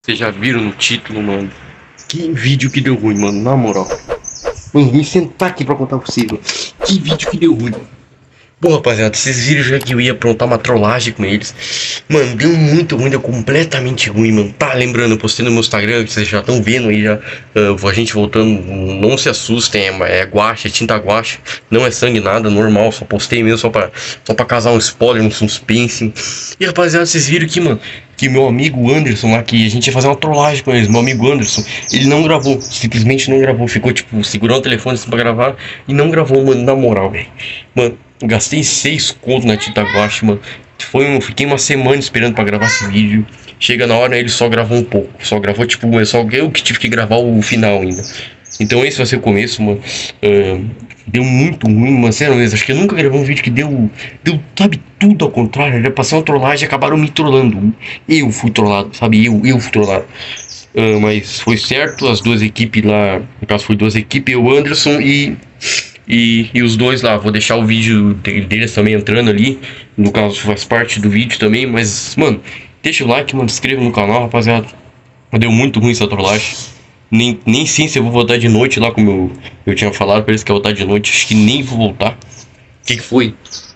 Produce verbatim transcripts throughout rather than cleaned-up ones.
Vocês já viram no título, mano? Que vídeo que deu ruim, mano, na moral. Mano, vim sentar aqui pra contar pra vocês, mano. Que vídeo que deu ruim. Pô, rapaziada, vocês viram já que eu ia aprontar uma trollagem com eles. Mano, deu muito ruim, deu completamente ruim, mano. Tá, lembrando, eu postei no meu Instagram, que vocês já estão vendo aí já. Uh, a gente voltando, não se assustem, é, é guache, é tinta guache. Não é sangue nada, normal, só postei mesmo só pra, só pra causar um spoiler, um suspense. E rapaziada, vocês viram que, mano, que meu amigo Anderson lá, que a gente ia fazer uma trollagem com eles. Meu amigo Anderson, ele não gravou, simplesmente não gravou. Ficou, tipo, segurando o telefone assim pra gravar e não gravou, mano, na moral, velho. Mano, gastei seis contos na tinta guache, mano. Foi um, fiquei uma semana esperando pra gravar esse vídeo. Chega na hora, ele só gravou um pouco. Só gravou, tipo, só eu que tive que gravar o final ainda. Então esse vai ser o começo, mano. Uh, deu muito ruim, mano. Sério mesmo, acho que eu nunca gravei um vídeo que deu, deu, sabe, tudo ao contrário. Era passar uma trollagem e acabaram me trollando. Eu fui trollado, sabe? Eu, eu fui trollado. Uh, mas foi certo, as duas equipes lá, no caso foi duas equipes, eu, Anderson e... E, e os dois lá, vou deixar o vídeo deles também entrando ali. No caso, faz parte do vídeo também. Mas, mano, deixa o like, mano, se inscreva no canal, rapaziada. Deu muito ruim essa trollagem. Nem, nem sei se eu vou voltar de noite lá, como eu, eu tinha falado pra eles que ia voltar de noite. Acho que nem vou voltar. O que que foi?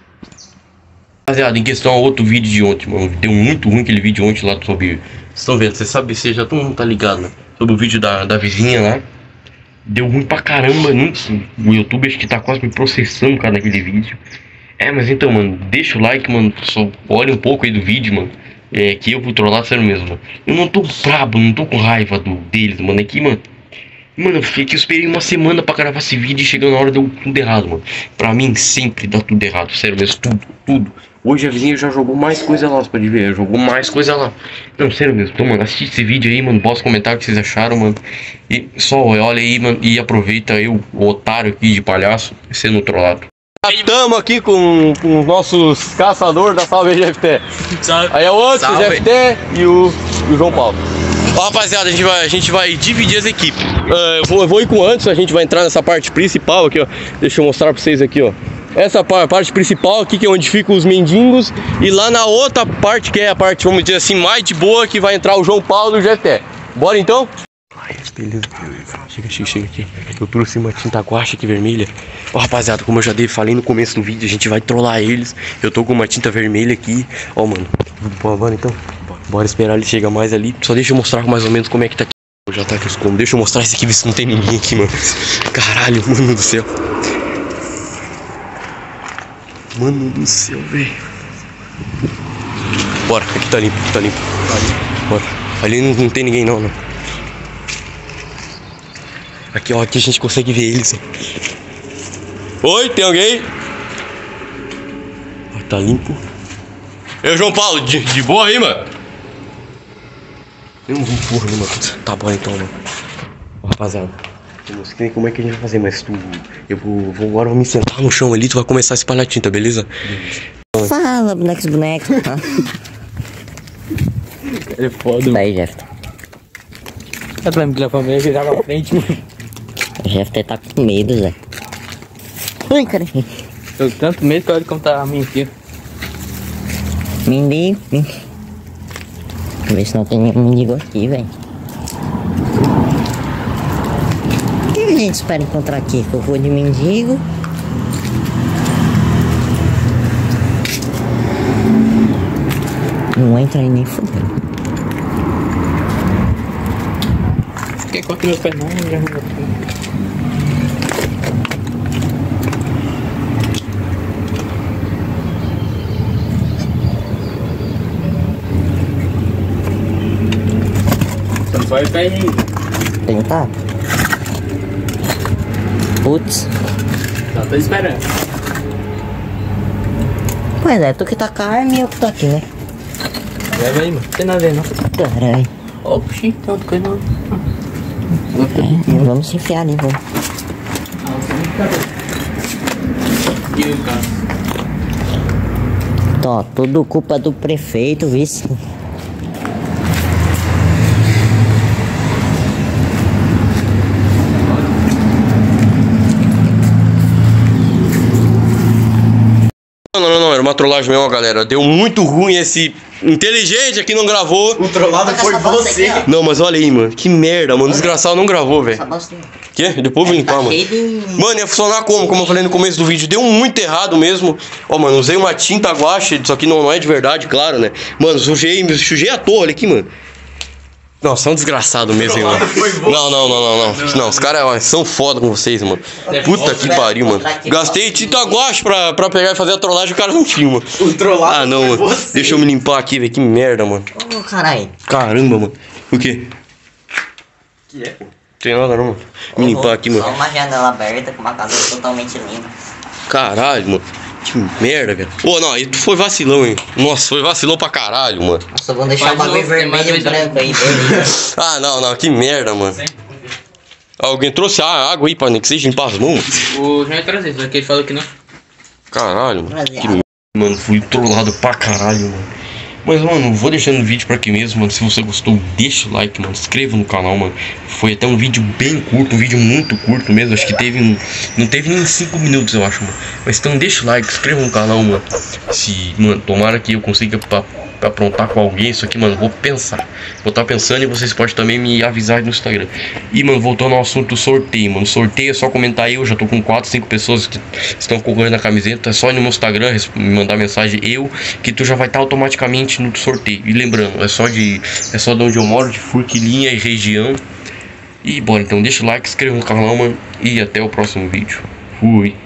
Rapaziada, em questão a outro vídeo de ontem, mano. Deu muito ruim aquele vídeo ontem lá sobre... Vocês estão vendo, vocês sabem, vocês já todo mundo tá ligado, né? Sobre o vídeo da, da vizinha lá. Deu ruim pra caramba, não, o YouTube acho que tá quase me processando por causa daquele vídeo. É, mas então, mano, deixa o like, mano, só olha um pouco aí do vídeo, mano. É, que eu vou trollar, sério mesmo, mano. Eu não tô brabo, não tô com raiva do, deles, mano, aqui, mano. Mano, eu fiquei que eu esperei uma semana pra gravar esse vídeo e chegando na hora deu tudo errado, mano. Pra mim sempre dá tudo errado, sério mesmo, tudo, tudo. Hoje a vizinha já jogou mais coisa lá, você pode ver, jogou mais coisa lá. Não, sério mesmo, então, mano, assiste esse vídeo aí, mano, posta comentar o que vocês acharam, mano. E só olha aí, mano, e aproveita eu, o otário aqui de palhaço, sendo trollado. Estamos aqui com, com os nossos caçadores da Salve G F T. Salve. Aí é o outro, o G F T e o, e o João Paulo. Ó, rapaziada, a gente vai, a gente vai dividir as equipes. Uh, eu, vou, eu vou ir com o Anderson, a gente vai entrar nessa parte principal aqui, ó. Deixa eu mostrar pra vocês aqui, ó. Essa parte principal aqui, que é onde ficam os mendigos. E lá na outra parte, que é a parte, vamos dizer assim, mais de boa, que vai entrar o João Paulo e o G F T. Bora então? Ai, beleza. Chega, chega, chega aqui. Eu trouxe uma tinta guache aqui vermelha. Ó, rapaziada, como eu já dei, falei no começo do vídeo, a gente vai trollar eles. Eu tô com uma tinta vermelha aqui. Ó, mano. Bora então. Bora esperar ele chegar mais ali. Só deixa eu mostrar mais ou menos como é que tá aqui. Já tá aqui os combos. Deixa eu mostrar esse aqui, ver se não tem ninguém aqui, mano. Caralho, mano do céu. Mano do céu, velho. Bora, aqui tá limpo, tá limpo. Bora. Ali não, não tem ninguém não, não. Aqui, ó, aqui a gente consegue ver eles, ó. Oi, tem alguém? Ó, tá limpo. Eu, João Paulo, de, de boa aí, mano? Eu não vou porra, mano. Tá bom então, mano. Ó, rapaziada, eu não sei como é que a gente vai fazer, mas tu... Eu vou, vou agora me sentar no chão ali, tu vai começar a espalhar tinta, beleza? Beleza. Fala, bonecos, bonecos. É foda, mano. Aí, Jeff. Eu tô me levando pra virar pra frente, mano. O Jeff tá com medo, Zé. Ai, cara. Eu tanto medo que olha como tá mentindo. Mendigo. Vê se não tem nenhum mendigo aqui, velho. O que a gente espera encontrar aqui? Que eu vou de mendigo. Não entra aí nem fudendo. Fiquei com aqui meu pé não, já arrumou tudo. Só não vai cair ainda. Tentar? Putz. Só tô esperando. Pois é, tu que tá com a arma e eu que tô aqui, né? Leva aí, mano. Não tem nada a ver, não. Caralho. Oxi, tanto coisa não. É, vamos se enfiar ali, vamos. E o cara? Tó, tudo culpa do prefeito, vice. Não, não, não, era uma trollagem mesmo, galera. Deu muito ruim esse Inteligente aqui não gravou. O trollado foi você. Aqui, Não, mas olha aí, mano. Que merda, mano. Desgraçado não gravou, velho. Quê? Depois eu vou limpar, tá mano. cheio de... Mano, ia funcionar como? Como eu falei no começo do vídeo. Deu muito errado mesmo. Ó, mano, usei uma tinta guache. Isso aqui não, não é de verdade, claro, né? Mano, sujei, sujei a torre, olha aqui, mano. Nossa, é um desgraçado mesmo, hein, mano. Não, não, não, não, não. Não, os caras são foda com vocês, mano. Puta que pariu, mano. Gastei tinta guache pra, pra pegar e fazer a trollagem, o cara não tinha, mano. O trollado Ah, não, mano. Deixa eu me limpar aqui, velho. Que merda, mano. Ô, caralho. Caramba, mano. O quê? Que é? Tem nada não, mano. Me limpar aqui, Só mano. uma janela aberta com uma casa totalmente limpa. Caralho, mano. Que merda, velho. Ô, não, aí tu foi vacilão, hein. Nossa, foi vacilão pra caralho, mano. Nossa, vamos deixar o Faz bagulho novo, tem mais vermelho e dois branco aí, beleza. Ah, não, não. Que merda, mano. Alguém trouxe a água aí pra nem que seja limpar as mãos, mano. O João ia trazer, só que ele falou que não. Caralho, mano. Trazer Que água. merda. Mano, fui trollado pra caralho, mano. Mas, mano, vou deixando o vídeo por aqui mesmo, mano. Se você gostou, deixa o like, mano. Se inscreva no canal, mano. Foi até um vídeo bem curto, um vídeo muito curto mesmo. Acho que teve um... Não teve nem cinco minutos, eu acho, mano. Mas então deixa o like, se inscreva no canal, mano. Se, mano, tomara que eu consiga pra, pra aprontar com alguém isso aqui, mano. Vou pensar. Vou estar pensando e vocês podem também me avisar no Instagram. E, mano, voltando ao assunto do sorteio, mano. Sorteio é só comentar aí. Eu já tô com quatro, cinco pessoas que estão concorrendo na camiseta. É só ir no meu Instagram, me mandar mensagem eu, que tu já vai estar automaticamente no sorteio. E lembrando, é só de é só de onde eu moro, de Forquilinha e região. E bora, então deixa o like, se inscreva no canal, mano. E até o próximo vídeo. Fui.